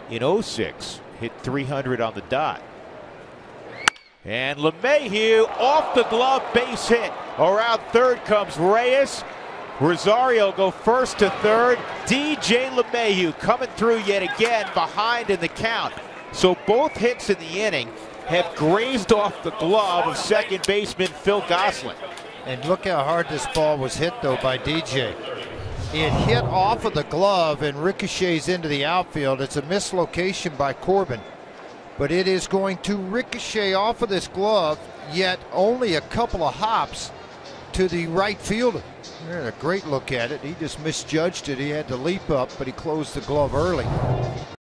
in '06. Hit 300 on the dot. And LeMahieu off the glove, base hit. Around third comes Reyes. Rosario go first to third. DJ LeMahieu coming through yet again behind in the count. So both hits in the inning have grazed off the glove of second baseman Phil Gosselin. And look how hard this ball was hit, though, by DJ. It hit off of the glove and ricochets into the outfield. It's a mislocation by Corbin, but it is going to ricochet off of this glove, yet only a couple of hops to the right fielder. A great look at it. He just misjudged it. He had to leap up, but he closed the glove early.